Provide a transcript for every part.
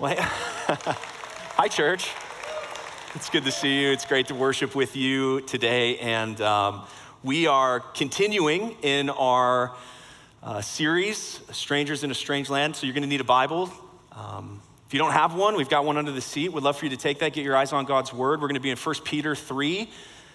Well, hi, church. It's good to see you. It's great to worship with you today. And we are continuing in our series, Strangers in a Strange Land. So you're going to need a Bible. If you don't have one, we've got one under the seat. We'd love for you to take that, get your eyes on God's word. We're going to be in 1 Peter 3,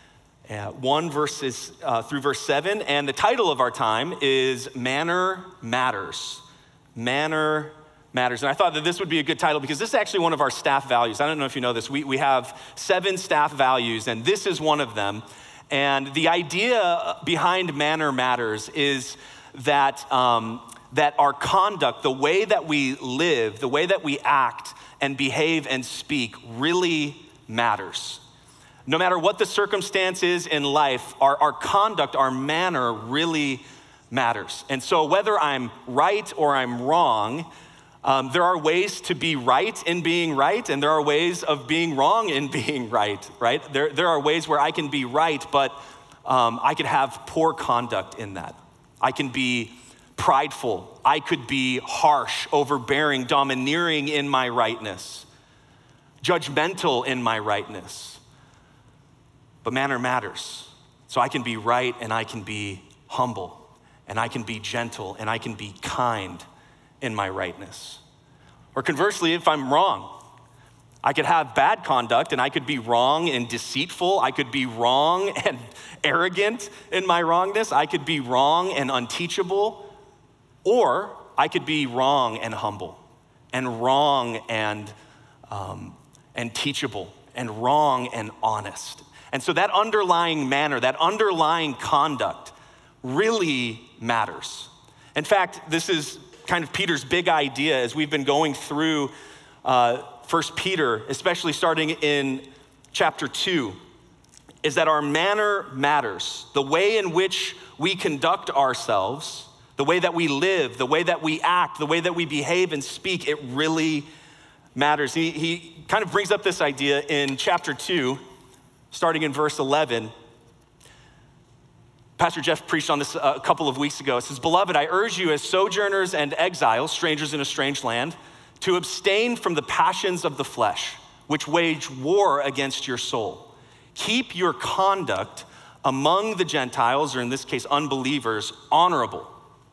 1 verses through verse 7. And the title of our time is Manner Matters. Manner Matters. And I thought that this would be a good title because this is actually one of our staff values. I don't know if you know this. We have 7 staff values, and this is one of them. And the idea behind Manner Matters is that, that our conduct, the way that we live, the way that we act and behave and speak really matters. No matter what the circumstance is in life, our conduct, our manner really matters. And so whether I'm right or I'm wrong, there are ways to be right in being right, and there are ways of being wrong in being right? There are ways where I can be right, but I could have poor conduct in that. I can be prideful. I could be harsh, overbearing, domineering in my rightness, judgmental in my rightness. But manner matters. So I can be right, and I can be humble, and I can be gentle, and I can be kind in my rightness. Or conversely, if I'm wrong, I could have bad conduct and I could be wrong and deceitful. I could be wrong and arrogant in my wrongness. I could be wrong and unteachable. Or I could be wrong and humble, and wrong and teachable, and wrong and honest. And so that underlying manner, that underlying conduct really matters. In fact, this is kind of Peter's big idea as we've been going through 1 Peter, especially starting in chapter 2, is that our manner matters. The way in which we conduct ourselves, the way that we live, the way that we act, the way that we behave and speak, it really matters. He kind of brings up this idea in chapter 2, starting in verse 11. Pastor Jeff preached on this a couple of weeks ago. It says, "Beloved, I urge you as sojourners and exiles, strangers in a strange land, to abstain from the passions of the flesh, which wage war against your soul. Keep your conduct among the Gentiles, or in this case, unbelievers, honorable,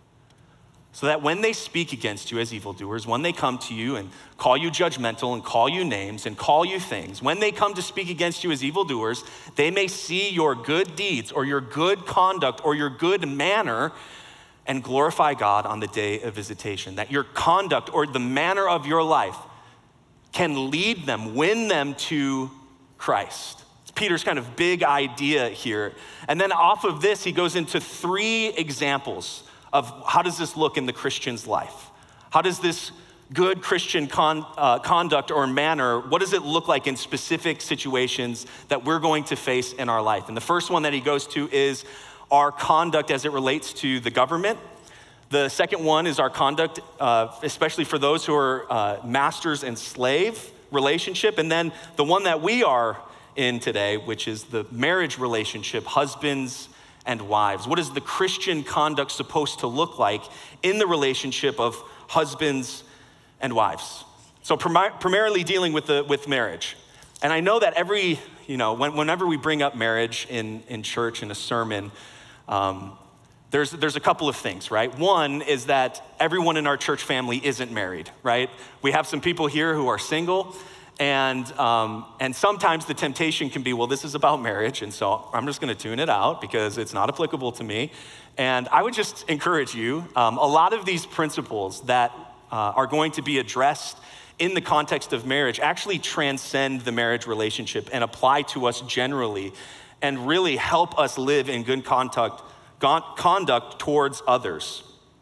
so that when they speak against you as evildoers, when they come to you and call you judgmental and call you names and call you things, when they come to speak against you as evildoers, they may see your good deeds or your good conduct or your good manner and glorify God on the day of visitation." That your conduct or the manner of your life can lead them, win them to Christ. It's Peter's kind of big idea here. And then off of this, he goes into 3 examples of how does this look in the Christian's life? How does this good Christian conduct or manner, what does it look like in specific situations that we're going to face in our life? And the first one that he goes to is our conduct as it relates to the government. The second one is our conduct, especially for those who are masters and slave relationship. And then the one that we are in today, which is the marriage relationship, husbands and wives. What is the Christian conduct supposed to look like in the relationship of husbands and wives? So primarily dealing with marriage. And I know that whenever we bring up marriage in church in a sermon, there's a couple of things, right? One is that everyone in our church family isn't married, right? We have some people here who are single, and sometimes the temptation can be, well, this is about marriage, and so I'm just gonna tune it out because it's not applicable to me. And I would just encourage you, a lot of these principles that are going to be addressed in the context of marriage actually transcend the marriage relationship and apply to us generally and really help us live in good conduct towards others.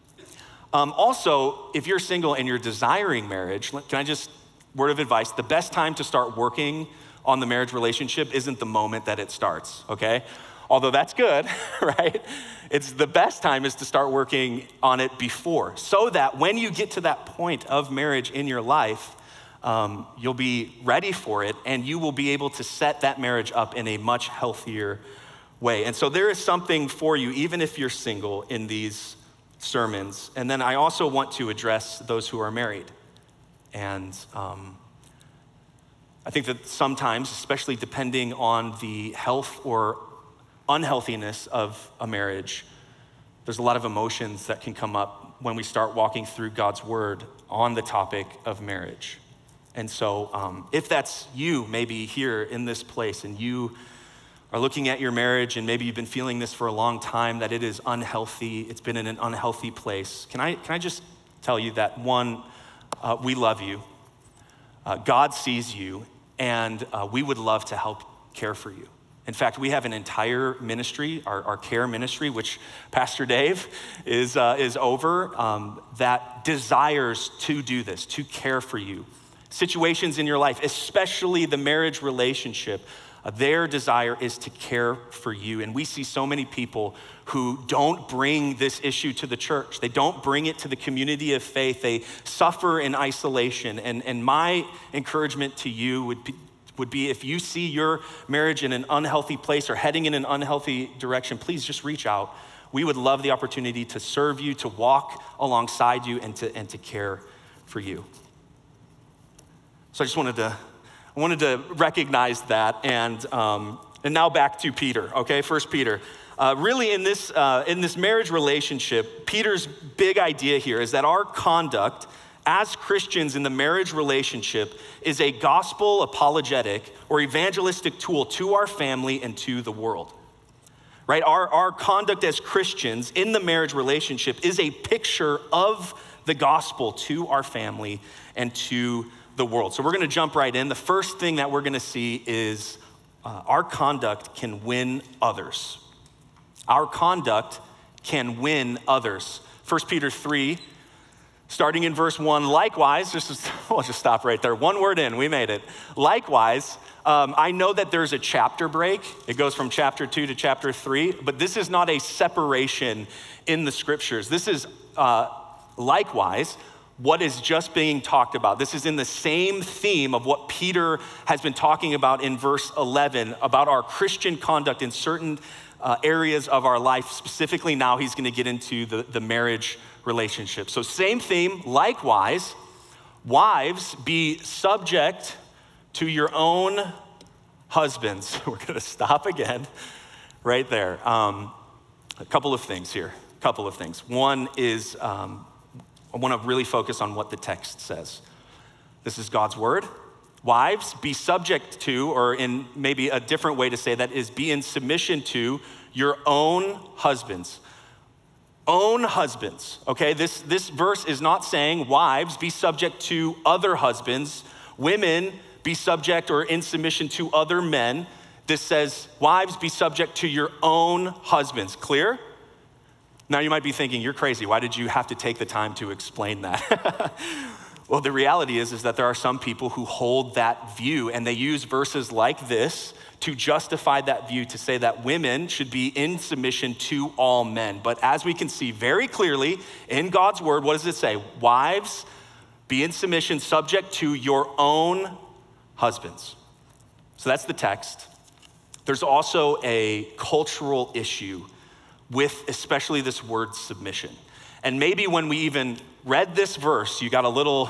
Also, if you're single and you're desiring marriage, can I just, word of advice, the best time to start working on the marriage relationship isn't the moment that it starts, okay? Although that's good, right? It's the best time is to start working on it before, so that when you get to that point of marriage in your life, you'll be ready for it and you will be able to set that marriage up in a much healthier way. And so there is something for you, even if you're single, in these sermons. And then I also want to address those who are married. And I think that sometimes, especially depending on the health or unhealthiness of a marriage, there's a lot of emotions that can come up when we start walking through God's word on the topic of marriage. And so if that's you, maybe here in this place, and you are looking at your marriage and maybe you've been feeling this for a long time, that it is unhealthy, it's been in an unhealthy place, can I just tell you that one, we love you, God sees you, and we would love to help care for you. In fact, we have an entire ministry, our care ministry, which Pastor Dave is over, that desires to do this, to care for you. Situations in your life, especially the marriage relationship, their desire is to care for you. And we see so many people who don't bring this issue to the church. They don't bring it to the community of faith. They suffer in isolation. And my encouragement to you would be if you see your marriage in an unhealthy place or heading in an unhealthy direction, please just reach out. We would love the opportunity to serve you, to walk alongside you, and to care for you. So I just wanted to recognize that, and now back to Peter, okay? 1 Peter. Really in this marriage relationship, Peter's big idea here is that our conduct as Christians in the marriage relationship is a gospel apologetic or evangelistic tool to our family and to the world, right? Our conduct as Christians in the marriage relationship is a picture of the gospel to our family and to the world. So we're gonna jump right in. The first thing that we're gonna see is our conduct can win others. Our conduct can win others. 1 Peter 3, starting in verse 1, likewise, we'll just stop right there. One word in, we made it. Likewise, I know that there's a chapter break. It goes from chapter 2 to chapter 3, but this is not a separation in the scriptures. This is likewise what is just being talked about. This is in the same theme of what Peter has been talking about in verse 11, about our Christian conduct in certain areas of our life. Specifically now, he's gonna get into the marriage relationship. So same theme, likewise, wives, be subject to your own husbands. We're gonna stop again right there. A couple of things here, One is, I wanna really focus on what the text says. This is God's word. Wives, be subject to, or in maybe a different way to say that is be in submission to your own husbands. Own husbands, okay? This verse is not saying wives, be subject to other husbands. Women, be subject or in submission to other men. This says, wives, be subject to your own husbands. Clear? Now you might be thinking, you're crazy. Why did you have to take the time to explain that? Well, the reality is that there are some people who hold that view, and they use verses like this to justify that view, to say that women should be in submission to all men. But as we can see very clearly in God's word, what does it say? Wives, be in submission, subject to your own husbands. So that's the text. There's also a cultural issue with especially this word submission. And maybe when we even read this verse, you got a little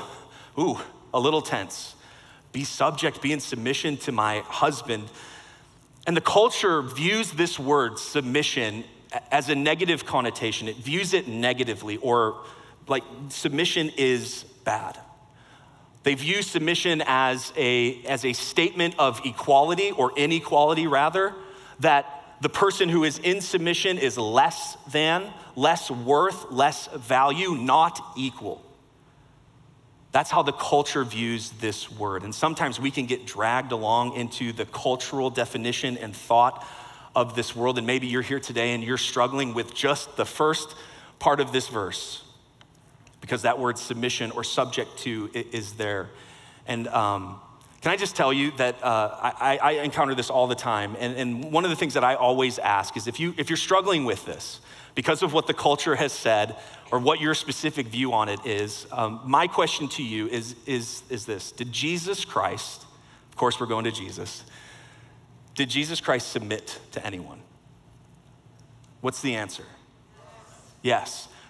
tense. Be subject, be in submission to my husband. And the culture views this word submission as a negative connotation. It views it negatively, or like submission is bad. They view submission as a statement of equality, or inequality rather, that the person who is in submission is less than, less worth, less value, not equal. That's how the culture views this word. And sometimes we can get dragged along into the cultural definition and thought of this world. And maybe you're here today and you're struggling with just the first part of this verse, because that word submission or subject to is there. And can I just tell you that I encounter this all the time. And one of the things that I always ask is if you're struggling with this, because of what the culture has said or what your specific view on it is, my question to you is this: did Jesus Christ, of course we're going to Jesus, did Jesus Christ submit to anyone? What's the answer? Yes,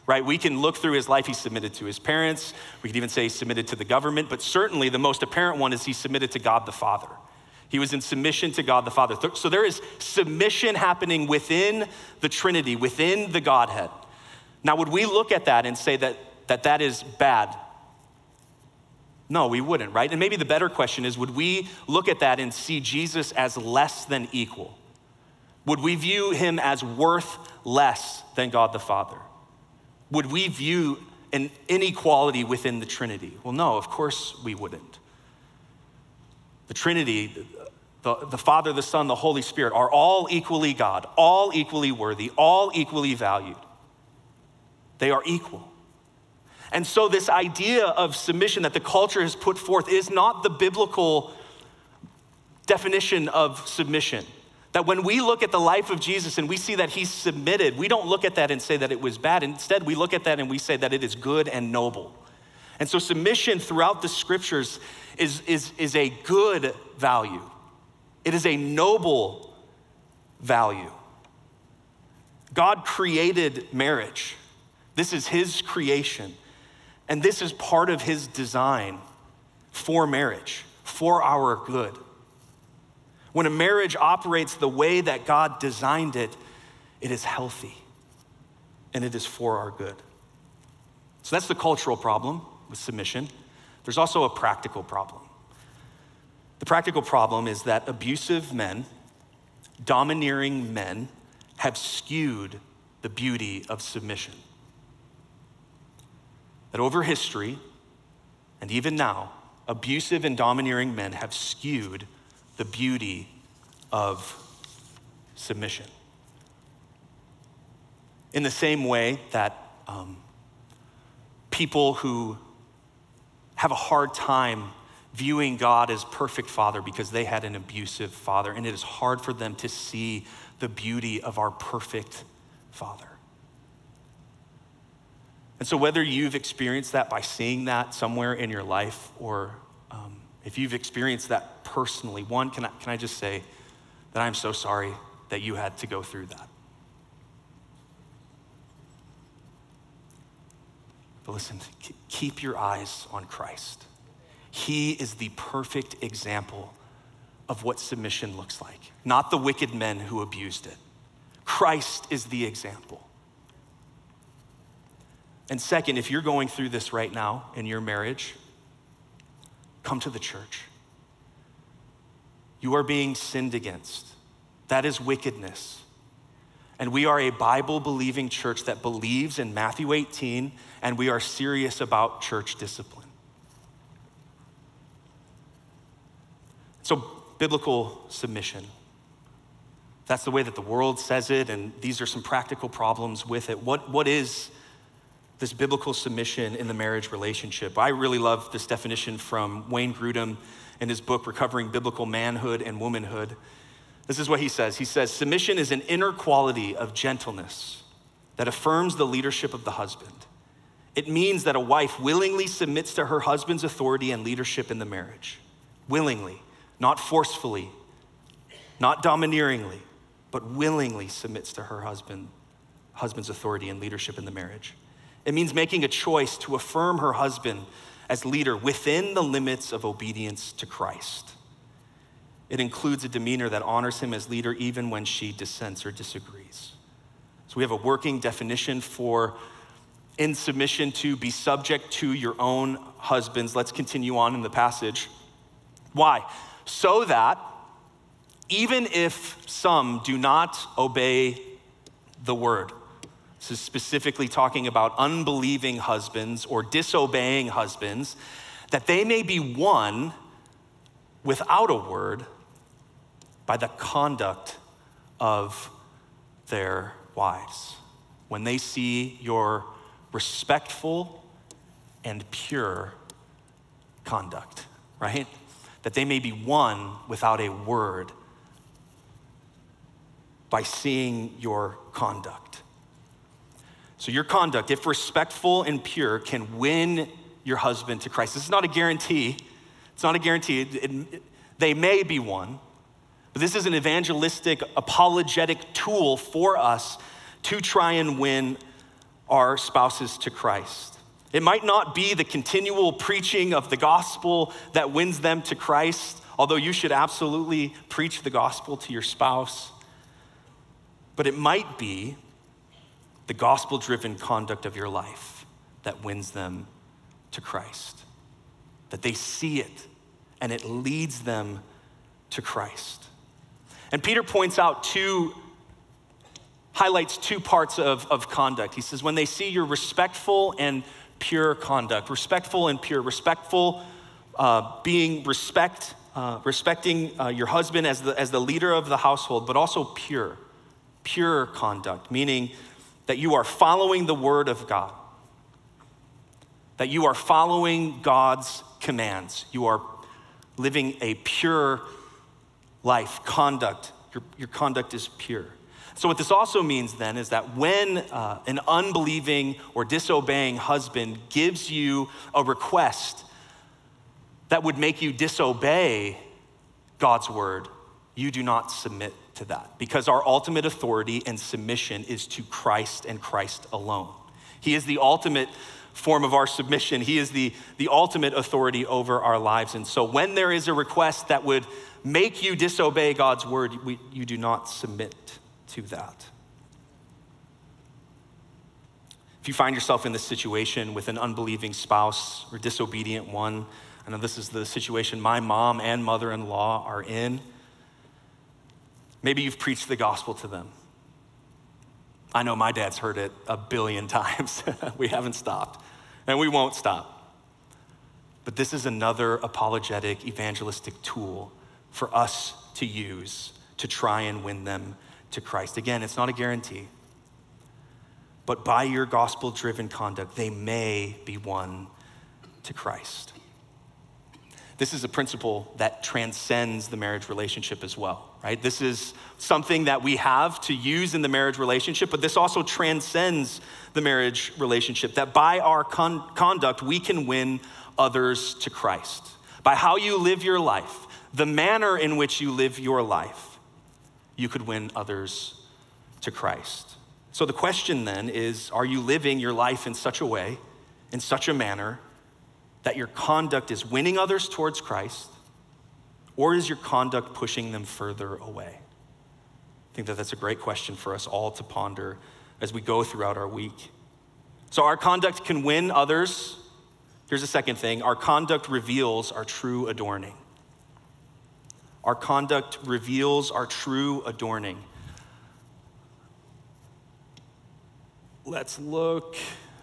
right? We can look through his life. He submitted to his parents. We could even say he submitted to the government, but certainly the most apparent one is he submitted to God the Father. He was in submission to God the Father. So there is submission happening within the Trinity, within the Godhead. Now, would we look at that and say that is bad? No, we wouldn't, right? And maybe the better question is, would we look at that and see Jesus as less than equal? Would we view him as worth less than God the Father? Would we view an inequality within the Trinity? Well, no, of course we wouldn't. The Trinity, the Father, the Son, the Holy Spirit are all equally God, all equally worthy, all equally valued. They are equal. And so this idea of submission that the culture has put forth is not the biblical definition of submission. That when we look at the life of Jesus and we see that he submitted, we don't look at that and say that it was bad. Instead, we look at that and we say that it is good and noble. And so submission throughout the scriptures is a good value. It is a noble value. God created marriage. This is his creation. And this is part of his design for marriage, for our good. When a marriage operates the way that God designed it, it is healthy and it is for our good. So that's the cultural problem with submission. There's also a practical problem. The practical problem is that abusive men, domineering men, have skewed the beauty of submission. That over history, and even now, abusive and domineering men have skewed the beauty of submission. In the same way that people who have a hard time viewing God as perfect father because they had an abusive father, and it is hard for them to see the beauty of our perfect Father. And so whether you've experienced that by seeing that somewhere in your life, or if you've experienced that personally, one, can I just say that I'm so sorry that you had to go through that. But listen, keep your eyes on Christ. He is the perfect example of what submission looks like, not the wicked men who abused it. Christ is the example. And second, if you're going through this right now in your marriage, come to the church. You are being sinned against. That is wickedness. And we are a Bible-believing church that believes in Matthew 18, and we are serious about church discipline. So, biblical submission. That's the way that the world says it, and these are some practical problems with it. What is this biblical submission in the marriage relationship? I really love this definition from Wayne Grudem in his book, Recovering Biblical Manhood and Womanhood. This is what he says. He says, submission is an inner quality of gentleness that affirms the leadership of the husband. It means that a wife willingly submits to her husband's authority and leadership in the marriage. Willingly, not forcefully, not domineeringly, but willingly submits to her husband's authority and leadership in the marriage. It means making a choice to affirm her husband as leader within the limits of obedience to Christ. It includes a demeanor that honors him as leader even when she dissents or disagrees. So we have a working definition for in submission to be subject to your own husbands. Let's continue on in the passage. Why? So that even if some do not obey the word, this is specifically talking about unbelieving husbands or disobeying husbands, that they may be won without a word by the conduct of their wives. When they see your respectful and pure conduct, right? That they may be won without a word by seeing your conduct. So your conduct, if respectful and pure, can win your husband to Christ. This is not a guarantee. It's not a guarantee. They may be won, but this is an evangelistic, apologetic tool for us to try and win our spouses to Christ. It might not be the continual preaching of the gospel that wins them to Christ, although you should absolutely preach the gospel to your spouse. But it might be the gospel-driven conduct of your life that wins them to Christ. That they see it and it leads them to Christ. And Peter highlights two parts of conduct. He says, when they see your respectful and pure conduct, respectful and pure, respectful being respecting your husband as the leader of the household, but also pure conduct, meaning that you are following the word of God, that you are following God's commands. You are living a pure life, conduct. Your conduct is pure. So what this also means then is that when an unbelieving or disobeying husband gives you a request that would make you disobey God's word, you do not submit to that, because our ultimate authority and submission is to Christ and Christ alone. He is the ultimate form of our submission. He is the ultimate authority over our lives. And so when there is a request that would make you disobey God's word, you do not submit to that. If you find yourself in this situation with an unbelieving spouse or disobedient one, I know this is the situation my mom and mother-in-law are in. Maybe you've preached the gospel to them. I know my dad's heard it a billion times. We haven't stopped, and we won't stop. But this is another apologetic, evangelistic tool for us to use to try and win them to Christ. Again, it's not a guarantee, but by your gospel-driven conduct, they may be won to Christ. This is a principle that transcends the marriage relationship as well, right? This is something that we have to use in the marriage relationship, but this also transcends the marriage relationship, that by our conduct, we can win others to Christ. By how you live your life, the manner in which you live your life, you could win others to Christ. So the question then is, are you living your life in such a way, in such a manner, that your conduct is winning others towards Christ, or is your conduct pushing them further away? I think that that's a great question for us all to ponder as we go throughout our week. So our conduct can win others. Here's the second thing. Our conduct reveals our true adorning. Our conduct reveals our true adorning. Let's look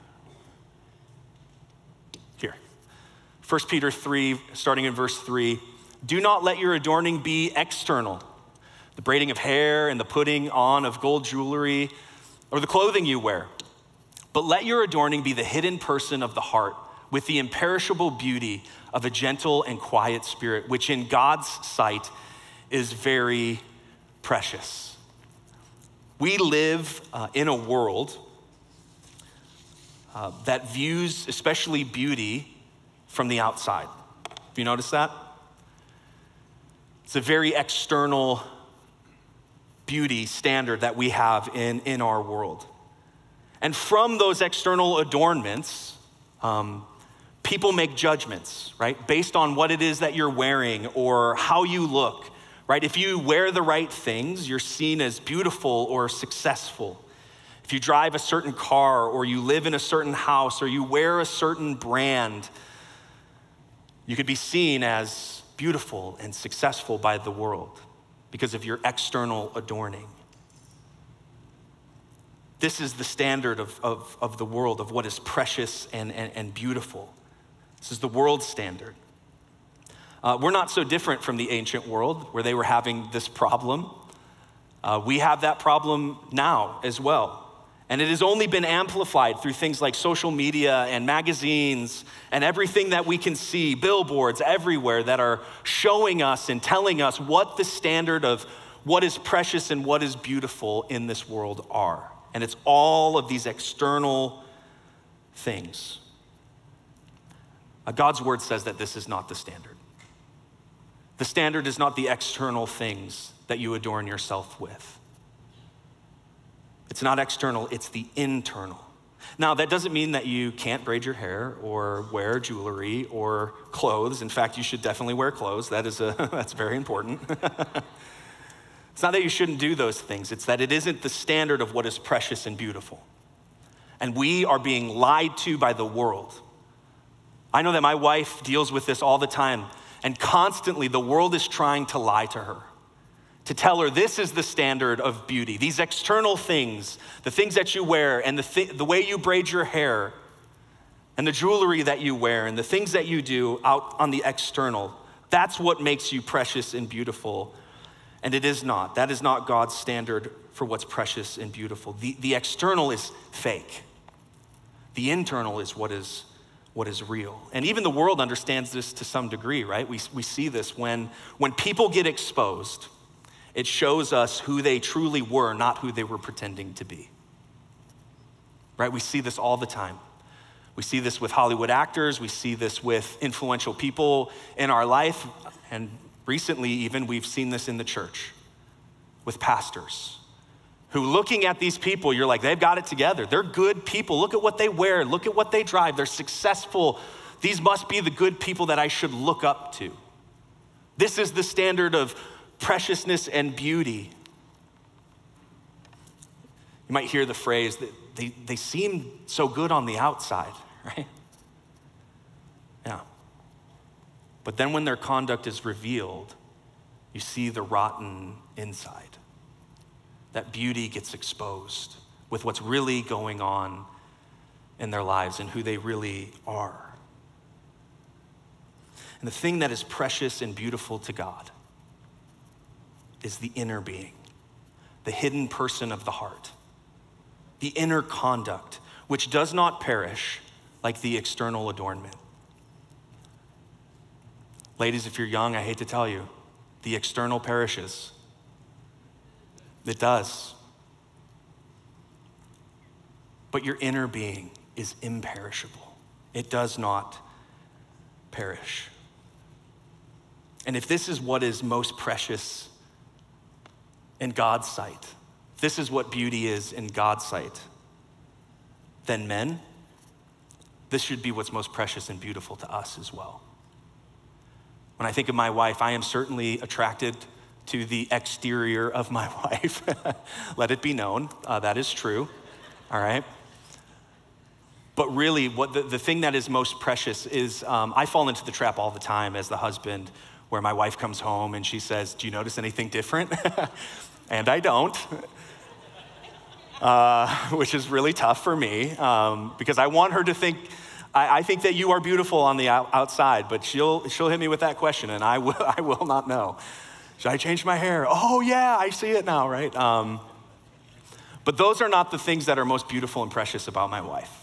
here. 1 Peter 3, starting in verse 3. Do not let your adorning be external, the braiding of hair and the putting on of gold jewelry or the clothing you wear. But let your adorning be the hidden person of the heart with the imperishable beauty of a gentle and quiet spirit, which in God's sight is very precious. We live in a world that views especially beauty from the outside. Have you noticed that? It's a very external beauty standard that we have in our world. And from those external adornments, people make judgments, right? Based on what it is that you're wearing or how you look, right? If you wear the right things, you're seen as beautiful or successful. If you drive a certain car or you live in a certain house or you wear a certain brand, you could be seen as beautiful and successful by the world because of your external adorning. This is the standard of the world, of what is precious and beautiful. This is the world standard. We're not so different from the ancient world where they were having this problem. We have that problem now as well. And it has only been amplified through things like social media and magazines and everything that we can see, billboards everywhere that are showing us and telling us what the standard of what is precious and what is beautiful in this world are. And it's all of these external things. God's word says that this is not the standard. The standard is not the external things that you adorn yourself with. It's not external, it's the internal. Now, that doesn't mean that you can't braid your hair or wear jewelry or clothes. In fact, you should definitely wear clothes. That's very important. It's not that you shouldn't do those things. It's that it isn't the standard of what is precious and beautiful. And we are being lied to by the world. I know that my wife deals with this all the time, and constantly the world is trying to lie to her, to tell her this is the standard of beauty. These external things, the things that you wear and the way you braid your hair and the jewelry that you wear and the things that you do out on the external, that's what makes you precious and beautiful. And it is not. That is not God's standard for what's precious and beautiful. The external is fake. The internal is what is real. And even the world understands this to some degree, right? We see this when people get exposed. It shows us who they truly were, not who they were pretending to be. Right? We see this all the time. We see this with Hollywood actors. We see this with influential people in our life. And recently even, we've seen this in the church with pastors who, looking at these people, you're like, they've got it together. They're good people. Look at what they wear. Look at what they drive. They're successful. These must be the good people that I should look up to. This is the standard of preciousness and beauty. You might hear the phrase that they seem so good on the outside, right? Yeah. But then when their conduct is revealed, you see the rotten inside. That beauty gets exposed with what's really going on in their lives and who they really are. And the thing that is precious and beautiful to God is the inner being, the hidden person of the heart, the inner conduct, which does not perish like the external adornment. Ladies, if you're young, I hate to tell you, the external perishes. It does. But your inner being is imperishable. It does not perish. And if this is what is most precious in God's sight, if this is what beauty is in God's sight, then men, this should be what's most precious and beautiful to us as well. When I think of my wife, I am certainly attracted to the exterior of my wife. Let it be known, that is true, all right? But really, what the thing that is most precious is, I fall into the trap all the time as the husband, where my wife comes home and she says, "Do you notice anything different?" And I don't, which is really tough for me, because I want her to think, I think that you are beautiful on the outside, but she'll hit me with that question and I will not know. Should I change my hair? Oh yeah, I see it now, right? But those are not the things that are most beautiful and precious about my wife.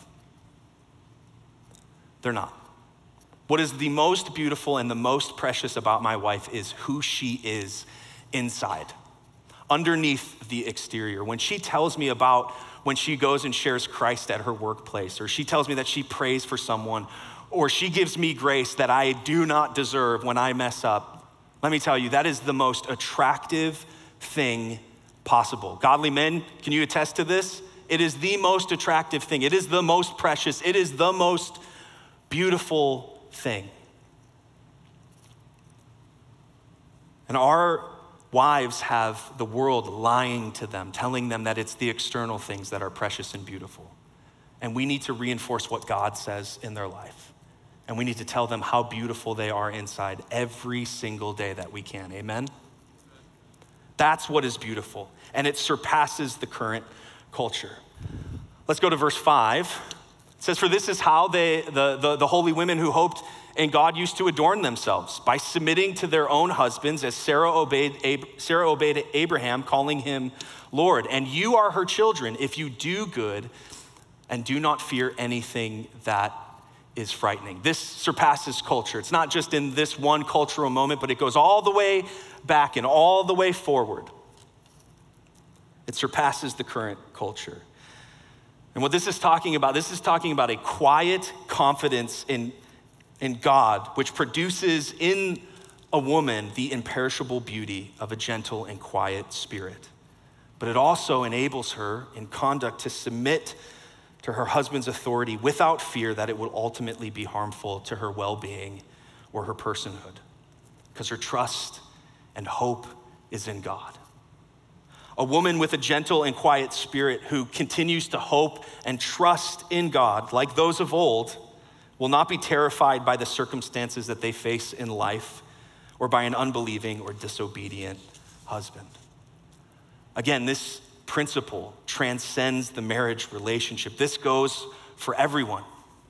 They're not. What is the most beautiful and the most precious about my wife is who she is inside, underneath the exterior. When she tells me about when she goes and shares Christ at her workplace, or she tells me that she prays for someone, or she gives me grace that I do not deserve when I mess up, let me tell you, that is the most attractive thing possible. Godly men, can you attest to this? It is the most attractive thing. It is the most precious. It is the most beautiful thing. And our wives have the world lying to them, telling them that it's the external things that are precious and beautiful. And we need to reinforce what God says in their life. And we need to tell them how beautiful they are inside every single day that we can. Amen? That's what is beautiful. And it surpasses the current culture. Let's go to verse 5. It says, "For this is how the holy women who hoped in God used to adorn themselves, by submitting to their own husbands, as Sarah obeyed Abraham, calling him Lord. And you are her children if you do good and do not fear anything that is frightening." This surpasses culture. It's not just in this one cultural moment, but it goes all the way back and all the way forward. It surpasses the current culture. And what this is talking about a quiet confidence in God, which produces in a woman the imperishable beauty of a gentle and quiet spirit. But it also enables her in conduct to submit to her husband's authority without fear that it will ultimately be harmful to her well-being or her personhood, because her trust and hope is in God. A woman with a gentle and quiet spirit who continues to hope and trust in God, like those of old, will not be terrified by the circumstances that they face in life or by an unbelieving or disobedient husband. Again, this principle transcends the marriage relationship. This goes for everyone.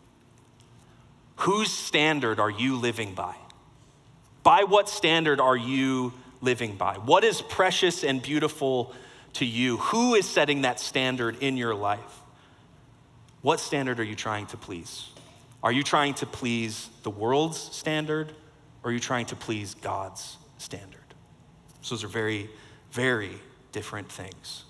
Whose standard are you living by? By what standard are you living by? What is precious and beautiful to you? Who is setting that standard in your life? What standard are you trying to please? Are you trying to please the world's standard, or are you trying to please God's standard? So those are very, very different things.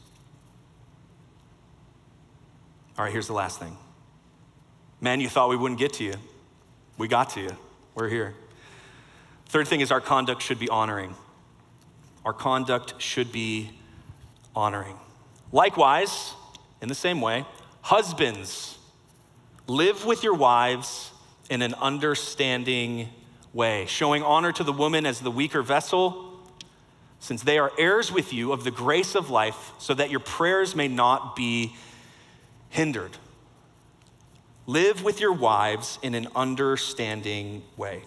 All right, here's the last thing. Man, you thought we wouldn't get to you. We got to you. We're here. Third thing is our conduct should be honoring. Our conduct should be honoring. Likewise, in the same way, husbands, live with your wives in an understanding way, showing honor to the woman as the weaker vessel, since they are heirs with you of the grace of life, so that your prayers may not be hindered. Live with your wives in an understanding way,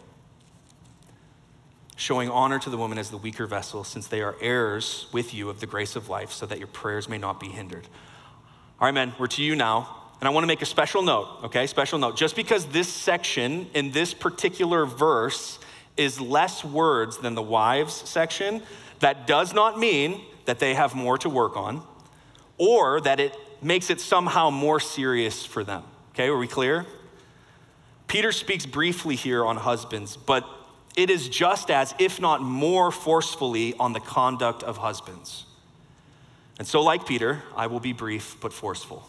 showing honor to the woman as the weaker vessel, since they are heirs with you of the grace of life, so that your prayers may not be hindered. All right, men, we're to you now. And I want to make a special note, okay? Special note. Just because this section in this particular verse is less words than the wives section, that does not mean that they have more to work on or that it makes it somehow more serious for them. Okay, are we clear? Peter speaks briefly here on husbands, but it is just as, if not more forcefully, on the conduct of husbands. And so like Peter, I will be brief but forceful.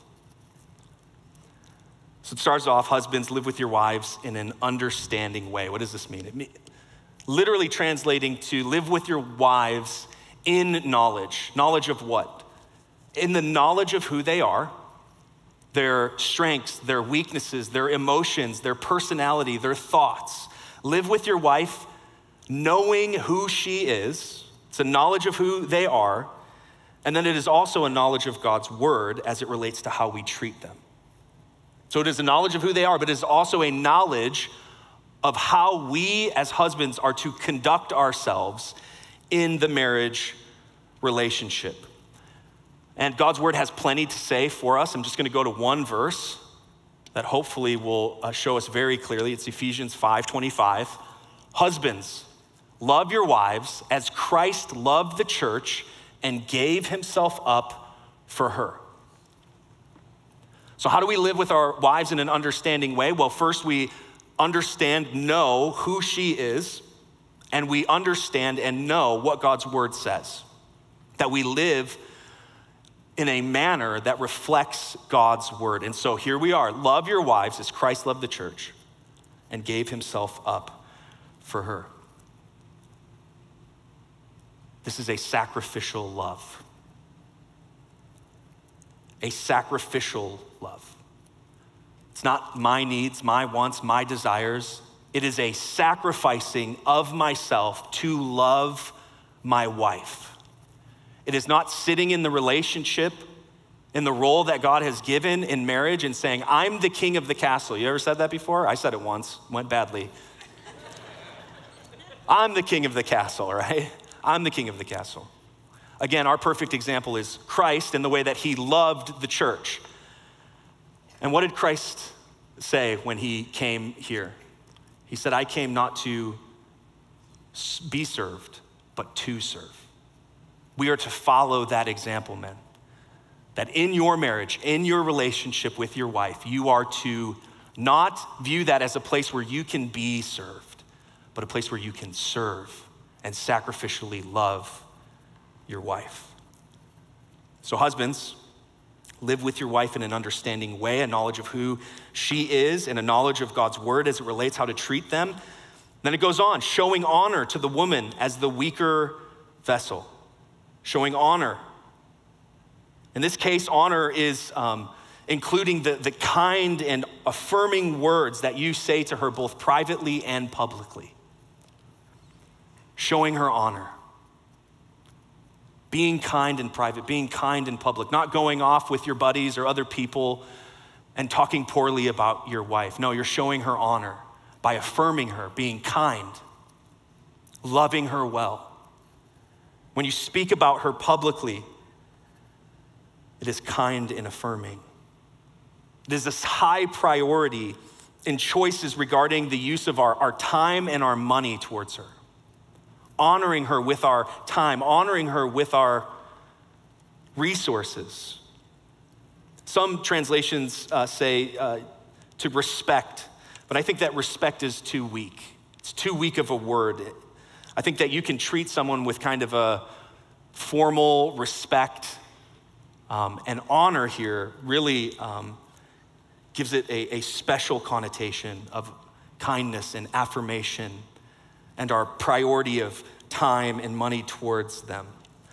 So it starts off, husbands, live with your wives in an understanding way. What does this mean? Literally translating to live with your wives in knowledge. Knowledge of what? In the knowledge of who they are, their strengths, their weaknesses, their emotions, their personality, their thoughts. Live with your wife knowing who she is. It's a knowledge of who they are. And then it is also a knowledge of God's word as it relates to how we treat them. So it is a knowledge of who they are, but it is also a knowledge of how we as husbands are to conduct ourselves in the marriage relationship. And God's word has plenty to say for us. I'm just going to go to one verse that hopefully will show us very clearly. It's Ephesians 5:25. Husbands, love your wives as Christ loved the church and gave himself up for her. So how do we live with our wives in an understanding way? Well, first we know who she is, and we understand and know what God's word says. That we live in a manner that reflects God's word. And so here we are, love your wives as Christ loved the church and gave himself up for her. This is a sacrificial love. A sacrificial love. It's not my needs, my wants, my desires. It is a sacrificing of myself to love my wife. It is not sitting in the relationship, in the role that God has given in marriage and saying, I'm the king of the castle. You ever said that before? I said it once, went badly. I'm the king of the castle, right? I'm the king of the castle. Again, our perfect example is Christ in the way that he loved the church. And what did Christ say when he came here? He said, I came not to be served, but to serve. We are to follow that example, men. That in your marriage, in your relationship with your wife, you are to not view that as a place where you can be served, but a place where you can serve and sacrificially love your wife. So husbands, live with your wife in an understanding way, a knowledge of who she is and a knowledge of God's word as it relates how to treat them. Then it goes on, showing honor to the woman as the weaker vessel. Showing honor. In this case, honor is including the kind and affirming words that you say to her both privately and publicly. Showing her honor. Being kind in private, being kind in public, not going off with your buddies or other people and talking poorly about your wife. No, you're showing her honor by affirming her, being kind, loving her well. When you speak about her publicly, it is kind and affirming. It is this high priority in choices regarding the use of our time and our money towards her. Honoring her with our time, honoring her with our resources. Some translations say to respect, but I think that respect is too weak. It's too weak of a word. I think that you can treat someone with kind of a formal respect, and honor here really gives it a special connotation of kindness and affirmation and our priority of time and money towards them.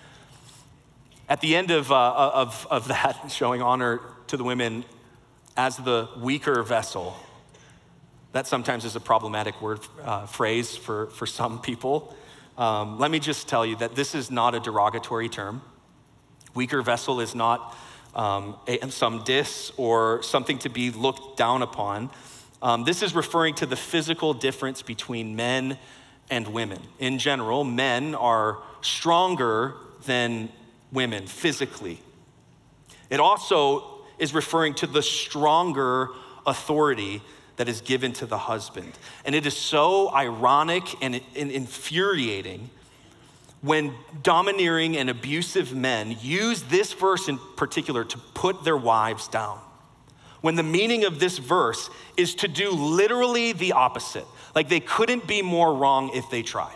At the end of that, showing honor to the women as the weaker vessel, that sometimes is a problematic phrase for some people. Let me just tell you that this is not a derogatory term. Weaker vessel is not some diss or something to be looked down upon. This is referring to the physical difference between men and women. In general, men are stronger than women physically. It also is referring to the stronger authority that is given to the husband. And it is so ironic and infuriating when domineering and abusive men use this verse in particular to put their wives down. When the meaning of this verse is to do literally the opposite. Like they couldn't be more wrong if they tried.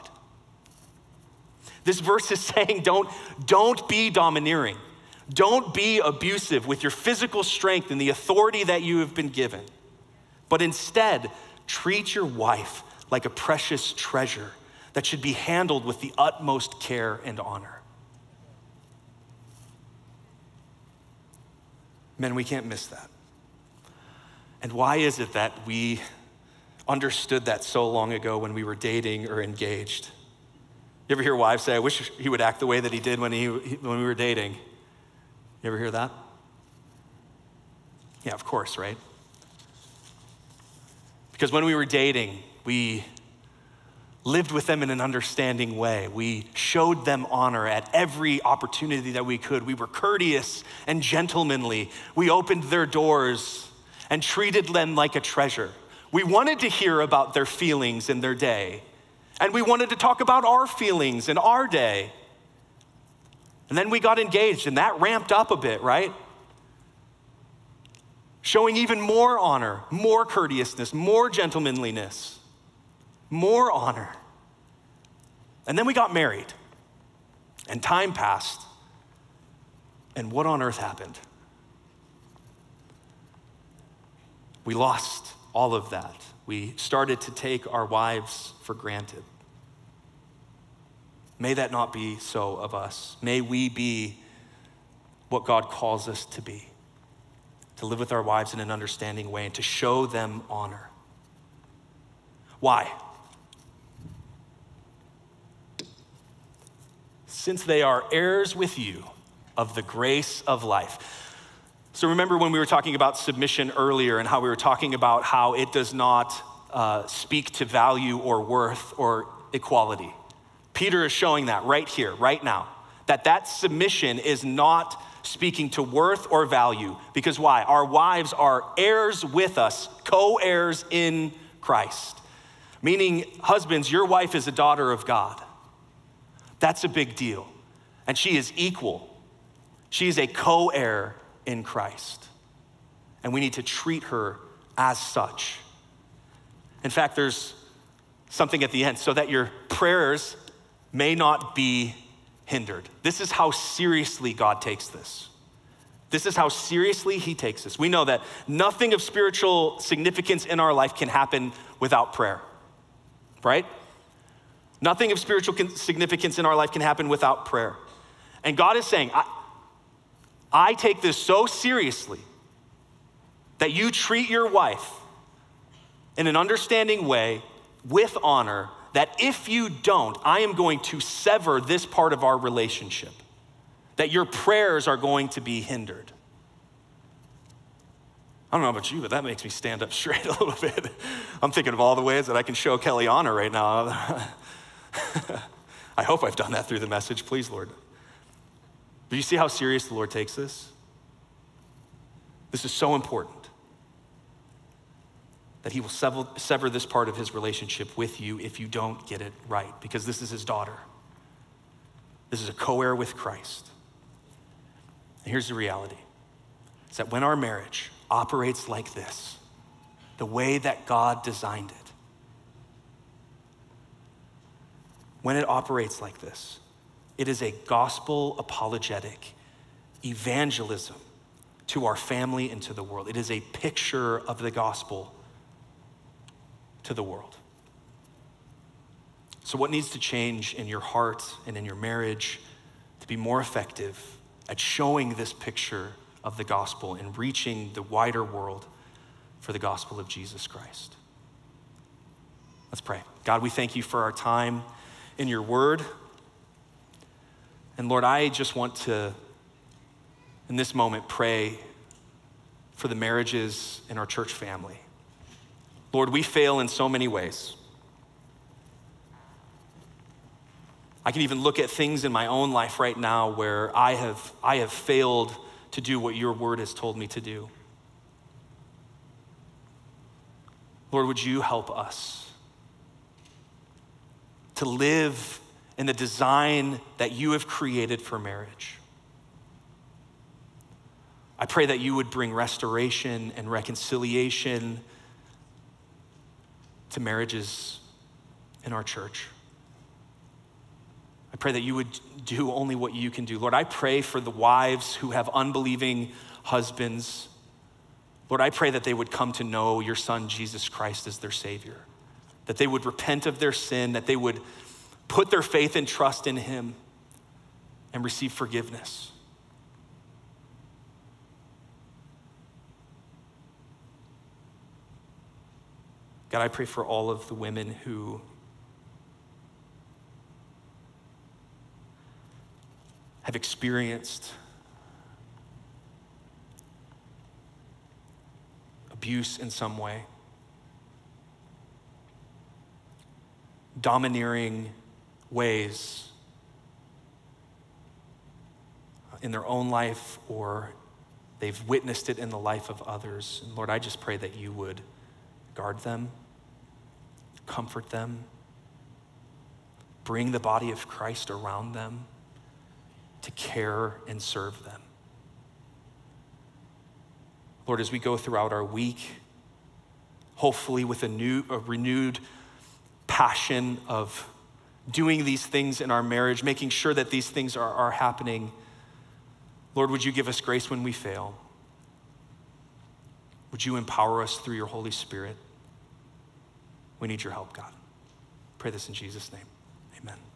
This verse is saying don't be domineering. Don't be abusive with your physical strength and the authority that you have been given. But instead, treat your wife like a precious treasure that should be handled with the utmost care and honor. Men, we can't miss that. And why is it that we understood that so long ago when we were dating or engaged? You ever hear wives say, I wish he would act the way that he did when we were dating? You ever hear that? Yeah, of course, right? Because when we were dating, we lived with them in an understanding way. We showed them honor at every opportunity that we could. We were courteous and gentlemanly. We opened their doors and treated them like a treasure. We wanted to hear about their feelings in their day. And we wanted to talk about our feelings in our day. And then we got engaged and that ramped up a bit, right? Showing even more honor, more courteousness, more gentlemanliness, more honor. And then we got married and time passed. And what on earth happened? We lost all of that. We started to take our wives for granted. May that not be so of us. May we be what God calls us to be, to live with our wives in an understanding way and to show them honor. Why? Since they are heirs with you of the grace of life. So remember when we were talking about submission earlier and how we were talking about how it does not speak to value or worth or equality. Peter is showing that right here, right now, that submission is not speaking to worth or value. Because why? Our wives are heirs with us, co-heirs in Christ. Meaning, husbands, your wife is a daughter of God. That's a big deal. And she is equal. She is a co-heir in Christ. And we need to treat her as such. In fact, there's something at the end, so that your prayers may not be hindered. This is how seriously God takes this. This is how seriously he takes this. We know that nothing of spiritual significance in our life can happen without prayer, right? Nothing of spiritual significance in our life can happen without prayer. And God is saying, I take this so seriously that you treat your wife in an understanding way with honor, that if you don't, I am going to sever this part of our relationship, that your prayers are going to be hindered. I don't know about you, but that makes me stand up straight a little bit. I'm thinking of all the ways that I can show Kelly honor right now. I hope I've done that through the message, please, Lord. Do you see how serious the Lord takes this? This is so important that he will sever this part of his relationship with you if you don't get it right, because this is his daughter. This is a co-heir with Christ. And here's the reality. It's that when our marriage operates like this, the way that God designed it, when it operates like this, it is a gospel apologetic evangelism to our family and to the world. It is a picture of the gospel to the world. So what needs to change in your heart and in your marriage to be more effective at showing this picture of the gospel and reaching the wider world for the gospel of Jesus Christ? Let's pray. God, we thank you for our time in your word. And Lord, I just want to, in this moment, pray for the marriages in our church family. Lord, we fail in so many ways. I can even look at things in my own life right now where I have failed to do what your word has told me to do. Lord, would you help us to live in the design that you have created for marriage? I pray that you would bring restoration and reconciliation to marriages in our church. I pray that you would do only what you can do. Lord, I pray for the wives who have unbelieving husbands. Lord, I pray that they would come to know your son, Jesus Christ, as their Savior, that they would repent of their sin, that they would put their faith and trust in him and receive forgiveness. God, I pray for all of the women who have experienced abuse in some way, domineering ways in their own life, or they've witnessed it in the life of others. And Lord, I just pray that you would guard them, comfort them, bring the body of Christ around them to care and serve them. Lord, as we go throughout our week, hopefully with a renewed passion of doing these things in our marriage, making sure that these things are happening, Lord, would you give us grace when we fail? Would you empower us through your Holy Spirit? We need your help, God. Pray this in Jesus' name. Amen.